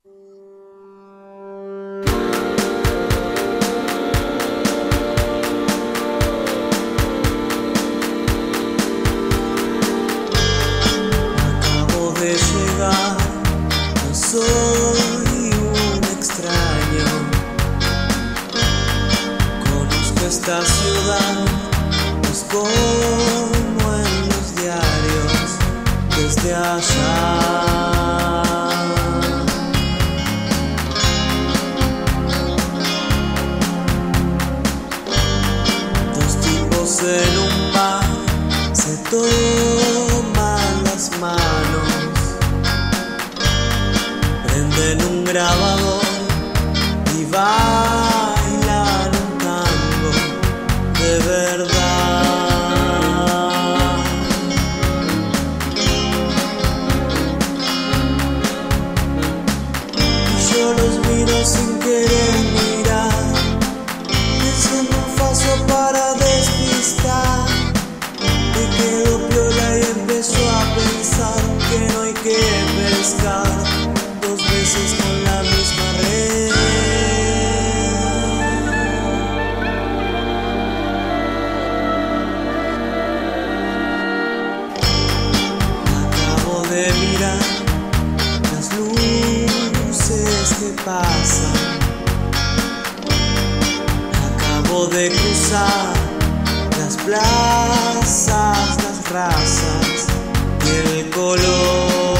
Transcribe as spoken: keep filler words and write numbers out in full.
Acabo de llegar, no soy un extraño. Conozco esta ciudad, es como en los diarios desde allá. Dos tipos en un bar se toman las manos, prenden un grabador y bailan un tango de verdad. Y yo los miro sin querer mirar, haciendo un paso para despistar. Me quedo piola y empezó a pensar que no hay que pescar dos veces con la misma red. Acabo de mirar las luces que pasan, acabo de cruzar las plazas, las razas y el color.